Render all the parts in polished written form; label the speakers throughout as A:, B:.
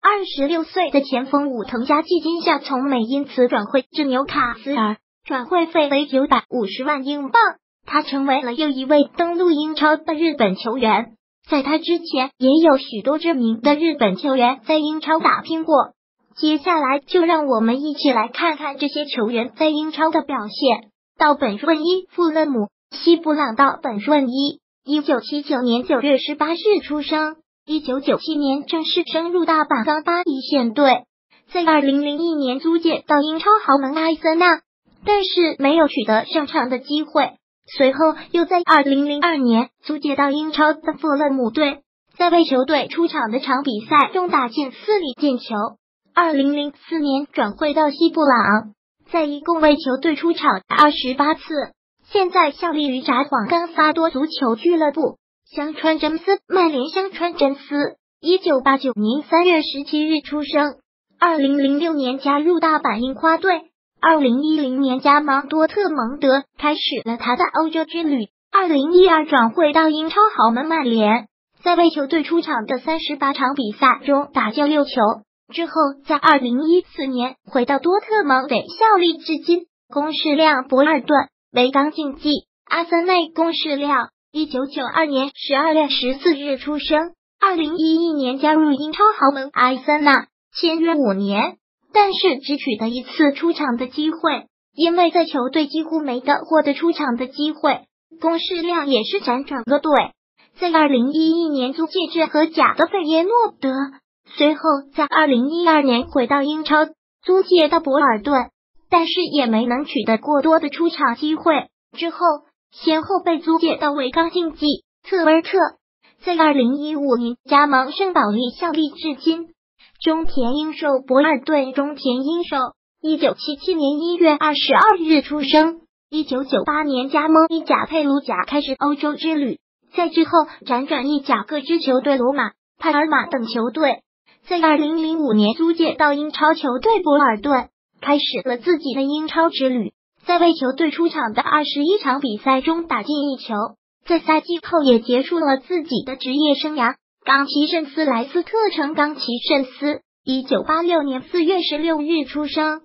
A: 26岁的前锋武藤嘉纪今夏从美因茨转会至纽卡斯尔，转会费为950万英镑。他成为了又一位登陆英超的日本球员。在他之前，也有许多知名的日本球员在英超打拼过。接下来就让我们一起来看看这些球员在英超的表现。道本润一，富勒姆西布朗道本润一，1979年9月18日出生，1997年正式升入大阪钢巴黎线队，在2001年租借到英超豪门埃森纳，但是没有取得上场的机会。随后又在2002年租借到英超的富勒姆队，在为球队出场的场比赛中打进4粒进球。2004年转会到西布朗，在一共为球队出场28次，现在效力于札幌冈萨多足球俱乐部。香川真司，曼联香川真司，1989年3月17日出生，2006年加入大阪樱花队。2010年加盟多特蒙德，开始了他的欧洲之旅。2012转会到英超豪门曼联，在为球队出场的38场比赛中打进6球。之后在2014年回到多特蒙德效力至今。公事亮，博尔顿，维冈竞技，阿森纳公事亮，1992年12月14日出生，2011年加入英超豪门阿森纳，签约5年。但是只取得1次出场的机会，因为在球队几乎没得获得出场的机会。公事亮也是辗转各队，在2011年租借至荷甲的费耶诺德，随后在2012年回到英超租借到博尔顿，但是也没能取得过多的出场机会。之后先后被租借到维冈竞技、特维尔特，在2015年加盟圣保利效力至今。中田英寿，博尔顿中田英寿，1977年1月22日出生，1998年加盟意甲佩鲁贾，开始欧洲之旅，在之后辗转意甲各支球队罗马、帕尔马等球队，在2005年租借到英超球队博尔顿，开始了自己的英超之旅，在为球队出场的21场比赛中打进1球，在赛季后也结束了自己的职业生涯。冈崎慎司，莱斯特城冈崎慎司，1986年4月16日出生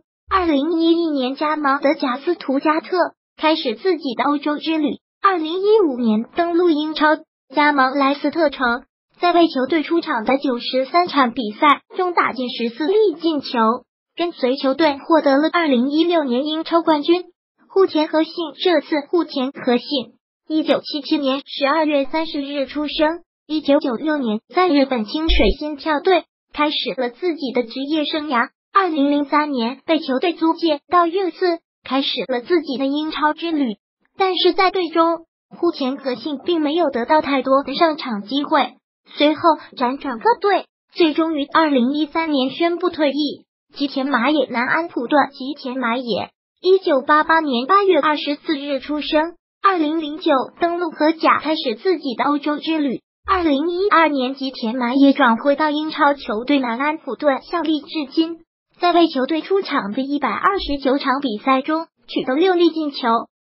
A: ，2011年加盟德甲斯图加特，开始自己的欧洲之旅。2015年登陆英超，加盟莱斯特城，在为球队出场的93场比赛中打进14粒进球，跟随球队获得了2016年英超冠军。户田和信，这次户田和信，1977年12月30日出生。1996年在日本清水心跳队开始了自己的职业生涯，2003年被球队租借到热刺，开始了自己的英超之旅。但是在队中，户田和信并没有得到太多的上场机会，随后辗转各队，最终于2013年宣布退役。吉田麻也，南安普顿吉田麻也，1988年8月24日出生，2009登陆荷甲，开始自己的欧洲之旅。2012年吉田麻也转会到英超球队南安普顿效力至今，在为球队出场的129场比赛中取得6粒进球。